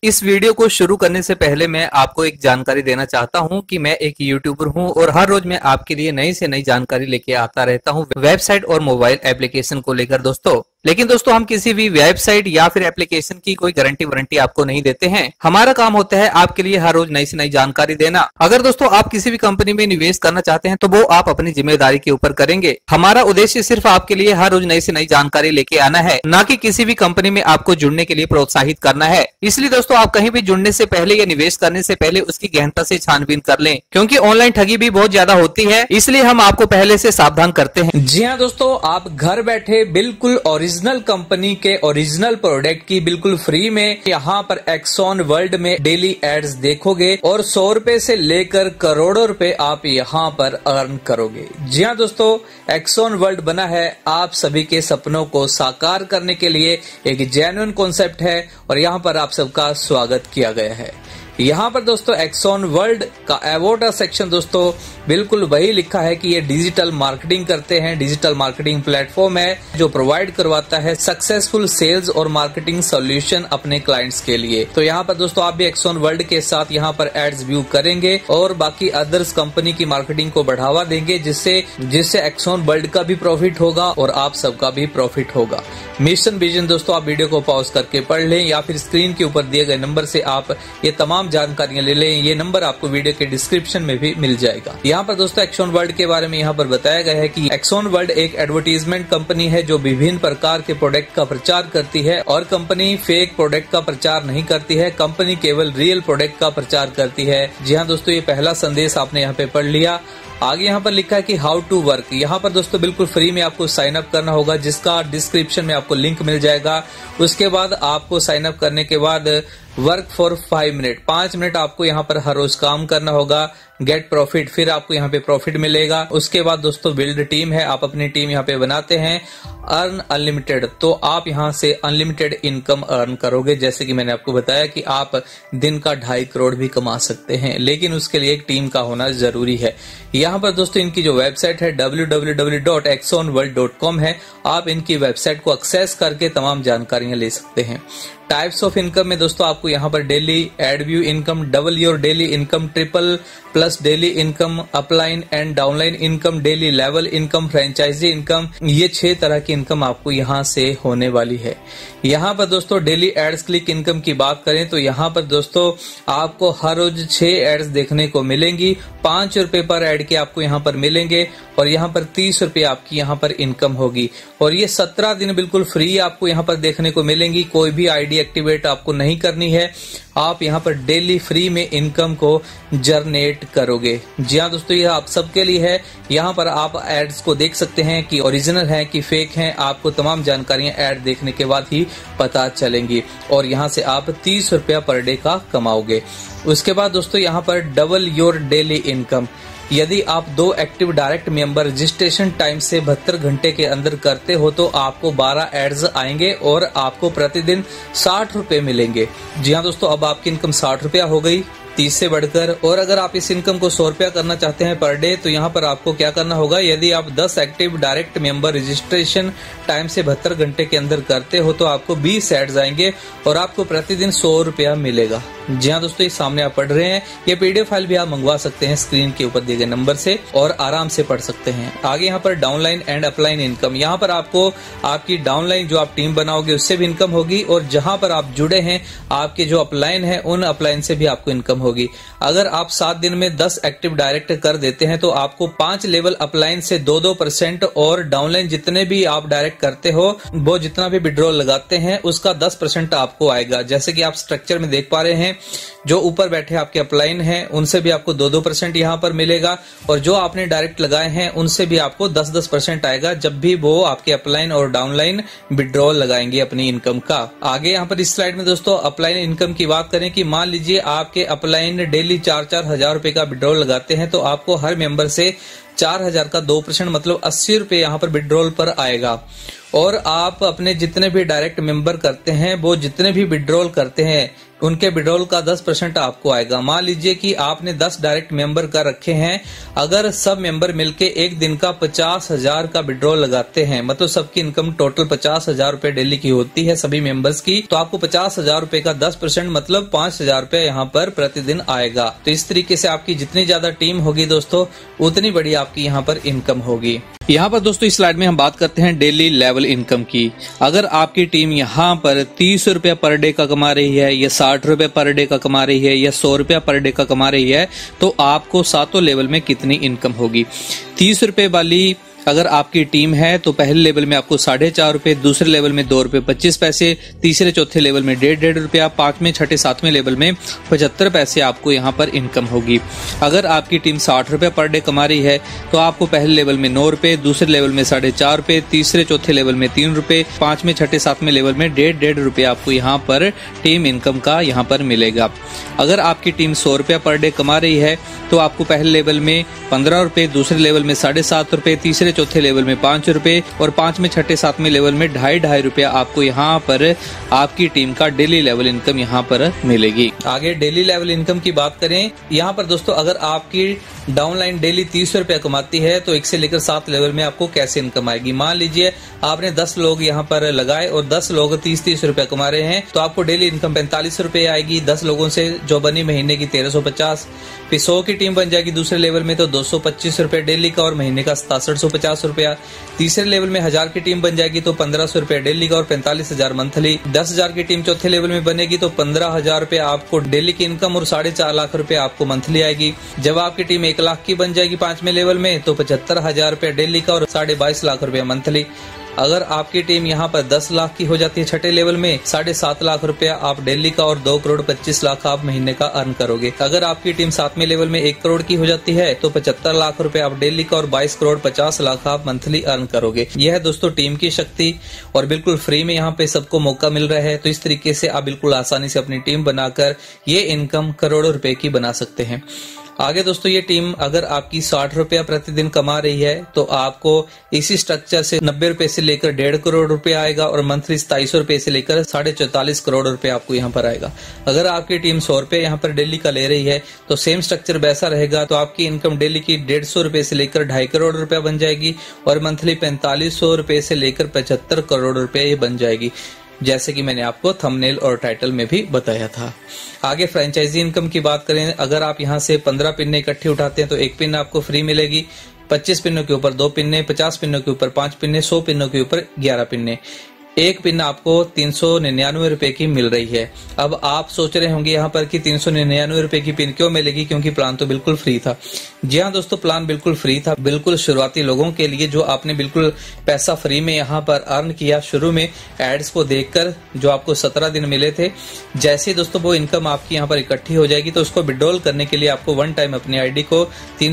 इस वीडियो को शुरू करने से पहले मैं आपको एक जानकारी देना चाहता हूं कि मैं एक यूट्यूबर हूं और हर रोज मैं आपके लिए नई से नई जानकारी लेके आता रहता हूं वेबसाइट और मोबाइल एप्लीकेशन को लेकर दोस्तों। लेकिन दोस्तों हम किसी भी वेबसाइट या फिर एप्लीकेशन की कोई गारंटी वारंटी आपको नहीं देते हैं। हमारा काम होता है आपके लिए हर रोज नई से नई जानकारी देना। अगर दोस्तों आप किसी भी कंपनी में निवेश करना चाहते हैं तो वो आप अपनी जिम्मेदारी के ऊपर करेंगे। हमारा उद्देश्य सिर्फ आपके लिए हर रोज नई से नई जानकारी लेके आना है, न कि किसी भी कंपनी में आपको जुड़ने के लिए प्रोत्साहित करना है। इसलिए दोस्तों आप कहीं भी जुड़ने से पहले या निवेश करने से पहले उसकी गहनता से छानबीन कर लें, क्योंकि ऑनलाइन ठगी भी बहुत ज्यादा होती है। इसलिए हम आपको पहले से सावधान करते हैं। जी हाँ दोस्तों, आप घर बैठे बिल्कुल ओरिजिनल कंपनी के ओरिजिनल प्रोडक्ट की बिल्कुल फ्री में यहाँ पर एक्सॉन वर्ल्ड में डेली एड्स देखोगे और 100 रुपए से लेकर करोड़ों रुपए आप यहाँ पर अर्न करोगे। जी हाँ दोस्तों, एक्सॉन वर्ल्ड बना है आप सभी के सपनों को साकार करने के लिए। एक जेन्युइन कॉन्सेप्ट है और यहाँ पर आप सबका स्वागत किया गया है। यहाँ पर दोस्तों एक्सॉन वर्ल्ड का अवार्ड सेक्शन दोस्तों बिल्कुल वही लिखा है कि ये डिजिटल मार्केटिंग करते हैं। डिजिटल मार्केटिंग प्लेटफॉर्म है जो प्रोवाइड करवाता है सक्सेसफुल सेल्स और मार्केटिंग सॉल्यूशन अपने क्लाइंट्स के लिए। तो यहाँ पर दोस्तों आप भी एक्सॉन वर्ल्ड के साथ यहाँ पर एड्स व्यू करेंगे और बाकी अदर्स कंपनी की मार्केटिंग को बढ़ावा देंगे, जिससे एक्सॉन वर्ल्ड का भी प्रॉफिट होगा और आप सबका भी प्रॉफिट होगा। मिशन विजन दोस्तों आप वीडियो को पॉज करके पढ़ लें या फिर स्क्रीन के ऊपर दिए गए नंबर से आप ये तमाम जानकारियां ले लें। ये नंबर आपको वीडियो के डिस्क्रिप्शन में भी मिल जाएगा। यहाँ पर दोस्तों एक्सॉन वर्ल्ड के बारे में यहाँ पर बताया गया है कि एक्सॉन वर्ल्ड एक एडवर्टीजमेंट कंपनी है जो विभिन्न प्रकार के प्रोडक्ट का प्रचार करती है और कंपनी फेक प्रोडक्ट का प्रचार नहीं करती है। कंपनी केवल रियल प्रोडक्ट का प्रचार करती है। जी हाँ दोस्तों, ये पहला संदेश आपने यहाँ पे पढ़ लिया। आगे यहाँ पर लिखा है कि हाउ टू वर्क। यहाँ पर दोस्तों बिल्कुल फ्री में आपको साइन अप करना होगा, जिसका डिस्क्रिप्शन में आपको लिंक मिल जाएगा। उसके बाद आपको साइन अप करने के बाद वर्क फॉर 5 मिनट 5 मिनट आपको यहाँ पर हर रोज काम करना होगा। गेट प्रॉफिट, फिर आपको यहाँ पे प्रॉफिट मिलेगा। उसके बाद दोस्तों बिल्ड टीम है, आप अपनी टीम यहाँ पे बनाते हैं। अर्न अनलिमिटेड, तो आप यहाँ से अनलिमिटेड इनकम अर्न करोगे। जैसे कि मैंने आपको बताया कि आप दिन का 2.5 करोड़ भी कमा सकते हैं, लेकिन उसके लिए एक टीम का होना जरूरी है। यहाँ पर दोस्तों इनकी जो वेबसाइट है www.exonworld.com है, आप इनकी वेबसाइट को एक्सेस करके तमाम जानकारियां ले सकते हैं। टाइप्स ऑफ इनकम में दोस्तों आपको यहाँ पर daily ad view income, double your daily income, triple plus daily income, upline and downline income, daily level income, franchise income, ये 6 तरह की इनकम आपको यहाँ से होने वाली है। यहाँ पर दोस्तों डेली एड्स क्लिक इनकम की बात करें तो यहाँ पर दोस्तों आपको हर रोज 6 एड्स देखने को मिलेंगी। 5 रुपए पर एड के आपको यहाँ पर मिलेंगे और यहाँ पर 30 रुपए आपकी यहाँ पर इनकम होगी और ये 17 दिन बिल्कुल फ्री आपको यहाँ पर देखने को मिलेंगी। कोई भी आईडी एक्टिवेट आपको नहीं करनी है, आप यहाँ पर डेली फ्री में इनकम को जनरेट करोगे। जी हाँ दोस्तों, यह आप सबके लिए है। यहाँ पर आप एड्स को देख सकते हैं कि ओरिजिनल है कि फेक है, आपको तमाम जानकारियां ऐड देखने के बाद ही पता चलेंगी और यहाँ से आप 30 रुपया पर डे का कमाओगे। उसके बाद दोस्तों यहाँ पर डबल योर डेली इनकम, यदि आप 2 active direct member registration time से 72 घंटे के अंदर करते हो तो आपको 12 एड्स आएंगे और आपको प्रतिदिन 60 रुपए मिलेंगे। जी हाँ दोस्तों, अब आपकी इनकम 60 रुपया हो गई 30 से बढ़कर। और अगर आप इस इनकम को 100 रुपया करना चाहते हैं पर डे तो यहाँ पर आपको क्या करना होगा, यदि आप 10 active direct member registration time से 72 घंटे के अंदर करते हो तो आपको 20 एड्स आएंगे और आपको प्रतिदिन 100 रुपया मिलेगा। जी हाँ दोस्तों, ये सामने आप पढ़ रहे हैं, ये पीडीएफ फाइल भी आप मंगवा सकते हैं स्क्रीन के ऊपर दिए गए नंबर से और आराम से पढ़ सकते हैं। आगे यहाँ पर डाउनलाइन एंड अपलाइन इनकम, यहाँ पर आपको आपकी डाउनलाइन जो आप टीम बनाओगे उससे भी इनकम होगी और जहां पर आप जुड़े हैं आपके जो अपलाइन है उन अपलाइन से भी आपको इनकम होगी। अगर आप 7 दिन में 10 एक्टिव डायरेक्ट कर देते हैं तो आपको 5 लेवल अपलाइन से 2% और डाउनलाइन जितने भी आप डायरेक्ट करते हो वो जितना भी विड्रॉल लगाते हैं उसका 10% आपको आएगा। जैसे कि आप स्ट्रक्चर में देख पा रहे हैं, जो ऊपर बैठे आपके अपलाइन हैं उनसे भी आपको 2% यहाँ पर मिलेगा और जो आपने डायरेक्ट लगाए हैं उनसे भी आपको 10% आएगा जब भी वो आपके अपलाइन और डाउनलाइन विड्रॉल लगाएंगे अपनी इनकम का। आगे यहाँ पर इस स्लाइड में दोस्तों अपलाइन इनकम की बात करें कि मान लीजिए आपके अपलाइन डेली 4-4 हजार रुपए का विड्रॉल लगाते हैं तो आपको हर मेंबर से 4000 का 2% मतलब 80 रुपए यहाँ पर विड्रॉल पर आएगा। और आप अपने जितने भी डायरेक्ट मेंबर करते हैं वो जितने भी विड्रॉल करते हैं उनके विड्रॉल का 10% आपको आएगा। मान लीजिए कि आपने 10 डायरेक्ट मेंबर कर रखे हैं, अगर सब मेंबर मिलके एक दिन का 50,000 का विड्रॉल लगाते हैं, मतलब सबकी इनकम टोटल 50,000 रुपए डेली की होती है सभी मेंबर्स की, तो आपको 50,000 रुपए का 10% मतलब 5,000 रुपए यहाँ पर प्रतिदिन आएगा। तो इस तरीके से आपकी जितनी ज्यादा टीम होगी दोस्तों, उतनी बड़ी आपकी यहाँ पर इनकम होगी। यहाँ पर दोस्तों इस स्लाइड में हम बात करते हैं डेली लेवल इनकम की। अगर आपकी टीम यहाँ पर 30 रुपया पर डे का कमा रही है, या 60 रुपया पर डे का कमा रही है, या 100 रुपया पर डे का कमा रही है, तो आपको सातों लेवल में कितनी इनकम होगी। 30 रुपए वाली अगर आपकी टीम है तो पहले लेवल में आपको 4.5 रुपए, दूसरे लेवल में 2 रुपए 25 पैसे, तीसरे चौथे लेवल में 1.5 रुपया, पांचवें छठे सातवें लेवल में 75 पैसे आपको यहाँ पर इनकम होगी। अगर आपकी टीम 60 रुपए पर डे कमा रही है तो आपको पहले लेवल में 9 रुपए, दूसरे लेवल में 4.5 रुपए, तीसरे चौथे लेवल में 3 रुपए, पांचवें छठे सातवें लेवल में 1.5 रुपया आपको यहाँ पर टीम इनकम का यहाँ पर मिलेगा। अगर आपकी टीम 100 रुपया पर डे कमा रही है तो आपको पहले लेवल में 15 रुपए, दूसरे लेवल में 7.5 रुपए, तीसरे चौथे लेवल में 5 रुपए और पांचवें छठे सातवें लेवल में 2.5 रुपया आपको यहाँ पर आपकी टीम का डेली लेवल इनकम यहाँ पर मिलेगी। आगे डेली लेवल इनकम की बात करें, यहाँ पर दोस्तों अगर आपकी डाउनलाइन डेली 30 रुपया कमाती है तो 1 से लेकर 7 लेवल में आपको कैसे इनकम आएगी। मान लीजिए आपने 10 लोग यहाँ पर लगाए और 10 लोग 30-30 रुपया कमा रहे हैं, तो आपको डेली इनकम 45 रुपए आएगी। 10 लोगों से जो बनी महीने की 1350, फिर 100 की टीम बन जाएगी दूसरे लेवल में तो 225 रुपए डेली का और महीने का 6750 रुपया। तीसरे लेवल में 1000 की टीम बन जाएगी तो 1500 रुपया डेली का और 45,000 मंथली। 10,000 की टीम चौथे लेवल में बनेगी तो 15,000 रुपए आपको डेली की इनकम और 4.5 लाख रुपए आपको मंथली आएगी। जब आपकी टीम 1 लाख की बन जाएगी पांचवें लेवल में तो 75,000 रुपए डेली का और 22.5 लाख रुपया मंथली। अगर आपकी टीम यहाँ पर 10 लाख की हो जाती है छठे लेवल में, 7.5 लाख रुपया आप डेली का और 2 करोड़ 25 लाख आप महीने का अर्न करोगे। अगर आपकी टीम 7वें लेवल में 1 करोड़ की हो जाती है तो 75 लाख रुपए आप डेली का और 22 करोड़ 50 लाख आप मंथली अर्न करोगे। यह है दोस्तों टीम की शक्ति और बिल्कुल फ्री में यहाँ पे सबको मौका मिल रहा है। तो इस तरीके से आप बिल्कुल आसानी से अपनी टीम बनाकर ये इनकम करोड़ों रुपए की बना सकते हैं। आगे दोस्तों ये टीम अगर आपकी 60 रुपया प्रतिदिन कमा रही है तो आपको इसी स्ट्रक्चर से 90 रुपए से लेकर 1.5 करोड़ रुपए आएगा और मंथली 2700 रुपए से लेकर 44.5 करोड़ रुपए आपको यहाँ पर आएगा। अगर आपकी टीम 100 रुपए यहाँ पर डेली का ले रही है तो सेम स्ट्रक्चर वैसा रहेगा, तो आपकी इनकम डेली की 150 रुपए से लेकर 2.5 करोड़ रुपया बन जाएगी और मंथली 4500 रुपए से लेकर 75 करोड़ रुपए ये बन जाएगी, जैसे कि मैंने आपको थंबनेल और टाइटल में भी बताया था। आगे फ्रेंचाइजी इनकम की बात करें, अगर आप यहां से 15 पिन्ने इकट्ठी उठाते हैं तो 1 पिन आपको फ्री मिलेगी, 25 पिनों के ऊपर 2 पिन्ने, 50 पिनों के ऊपर 5 पिन्ने, 100 पिनों के ऊपर 11 पिन्ने। एक पिन आपको 399 रुपए की मिल रही है। अब आप सोच रहे होंगे यहाँ पर कि 399 रुपए की पिन क्यों मिलेगी, क्योंकि प्लान तो बिल्कुल फ्री था। जी हाँ दोस्तों, प्लान बिल्कुल फ्री था, बिल्कुल शुरुआती लोगों के लिए जो आपने बिल्कुल पैसा फ्री में यहाँ पर अर्न किया शुरू में एड्स को देखकर, जो आपको 17 दिन मिले थे। जैसे ही दोस्तों वो इनकम आपकी यहाँ पर इकट्ठी हो जाएगी तो उसको विड्रॉल करने के लिए आपको वन टाइम अपनी आईडी को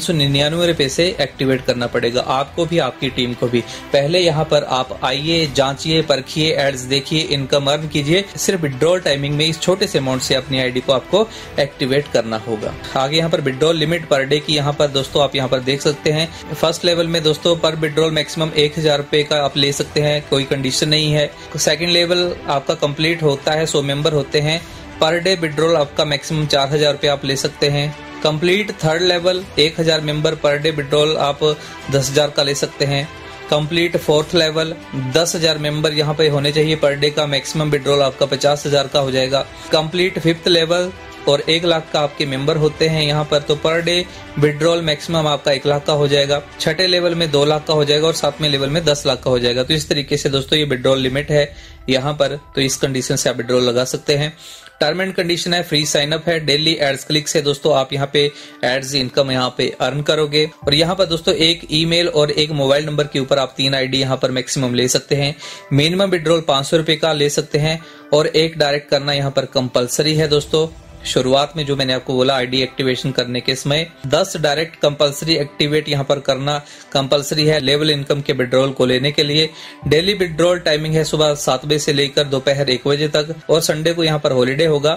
399 रुपए से एक्टिवेट करना पड़ेगा, आपको भी आपकी टीम को भी। पहले यहाँ पर आप आइए, जांचिए, परखिए, एड्स देखिए, इनकम अर्न कीजिए। सिर्फ विड्रॉल टाइमिंग में इस छोटे से अमाउंट से अपनी आईडी को आपको एक्टिवेट करना होगा। आगे यहाँ पर विड्रॉल लिमिट पर डे की यहाँ पर दोस्तों आप यहाँ पर देख सकते हैं। फर्स्ट लेवल में दोस्तों पर विड्रॉल मैक्सिमम 1000 रुपए का आप ले सकते हैं, कोई कंडीशन नहीं है। सेकंड लेवल आपका कंप्लीट होता है, 100 मेंबर होते हैं, पर डे विड्रॉल आपका मैक्सिमम 4000 रुपए आप ले सकते हैं। Complete third level 1000 member per day withdrawal आप 10,000 का ले सकते हैं। कंप्लीट फोर्थ लेवल 10,000 मेंबर यहाँ पे होने चाहिए पर डे का, मैक्सिमम विड्रॉल आपका 50,000 का हो जाएगा। कंप्लीट फिफ्थ लेवल और 1 लाख का आपके मेंबर होते हैं यहाँ पर, तो पर डे विड्रॉल मैक्सिमम आपका 1 लाख का हो जाएगा। छठे लेवल में 2 लाख का हो जाएगा और सातवें लेवल में 10 लाख का हो जाएगा। तो इस तरीके से दोस्तों ये विड्रॉल लिमिट है यहाँ पर, तो इस कंडीशन से आप विड्रॉल लगा सकते हैं। टर्म एंड कंडीशन है, फ्री साइन अप है, डेली एड्स क्लिक से दोस्तों आप यहाँ पे एड्स इनकम यहाँ पे अर्न करोगे। और यहाँ पर दोस्तों एक ईमेल और एक मोबाइल नंबर के ऊपर आप 3 आईडी यहाँ पर मैक्सिमम ले सकते हैं। मिनिमम विड्रॉल 500 रुपए का ले सकते हैं और एक डायरेक्ट करना यहाँ पर कंपलसरी है दोस्तों। शुरुआत में जो मैंने आपको बोला आईडी एक्टिवेशन करने के समय 10 डायरेक्ट कंपलसरी एक्टिवेट यहाँ पर करना कंपलसरी है लेवल इनकम के विड्रॉल को लेने के लिए। डेली विड्रॉल टाइमिंग है सुबह 7 बजे से लेकर दोपहर 1 बजे तक और संडे को यहाँ पर हॉलीडे होगा।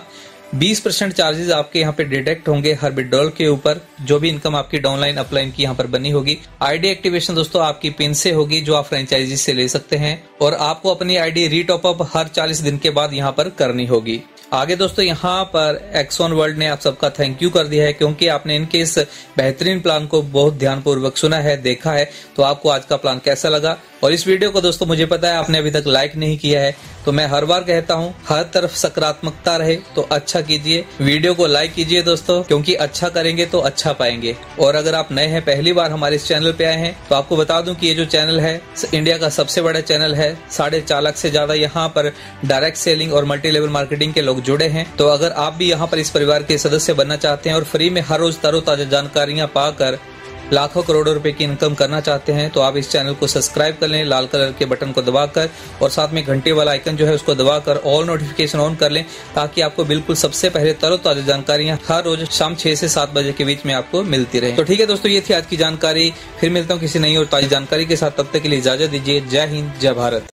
20% चार्जेस आपके यहाँ पे डिडक्ट होंगे हर विड्रॉल के ऊपर, जो भी इनकम आपकी डाउनलाइन अपलाइन की यहाँ पर बनी होगी। आईडी एक्टिवेशन दोस्तों आपकी पिन से होगी, जो आप फ्रेंचाइजी से ले सकते हैं, और आपको अपनी आईडी रीटॉप अप हर 40 दिन के बाद यहाँ पर करनी होगी। आगे दोस्तों यहाँ पर एक्सॉन वर्ल्ड ने आप सबका थैंक यू कर दिया है, क्योंकि आपने इनके इस बेहतरीन प्लान को बहुत ध्यानपूर्वक सुना है, देखा है। तो आपको आज का प्लान कैसा लगा? और इस वीडियो को दोस्तों मुझे पता है आपने अभी तक लाइक नहीं किया है, तो मैं हर बार कहता हूँ हर तरफ सकारात्मकता रहे तो अच्छा कीजिए, वीडियो को लाइक कीजिए दोस्तों, क्योंकि अच्छा करेंगे तो अच्छा पाएंगे। और अगर आप नए हैं, पहली बार हमारे इस चैनल पे आए हैं, तो आपको बता दूं कि ये जो चैनल है इंडिया का सबसे बड़ा चैनल है। 4.5 लाख से ज्यादा यहाँ पर डायरेक्ट सेलिंग और मल्टी लेवल मार्केटिंग के लोग जुड़े हैं। तो अगर आप भी यहाँ पर इस परिवार के सदस्य बनना चाहते हैं और फ्री में हर रोज तरोताजा जानकारियां पाकर लाखों करोड़ों रुपए की इनकम करना चाहते हैं, तो आप इस चैनल को सब्सक्राइब कर लें लाल कलर के बटन को दबाकर, और साथ में घंटे वाला आइकन जो है उसको दबाकर ऑल नोटिफिकेशन ऑन कर लें, ताकि आपको बिल्कुल सबसे पहले तरोताजा जानकारियां हर रोज शाम 6 से 7 बजे के बीच में आपको मिलती रहे। तो ठीक है दोस्तों, ये थी आज की जानकारी। फिर मिलता हूँ किसी नई और ताजी जानकारी के साथ, तब तक के लिए इजाजत दीजिए। जय हिंद, जय भारत।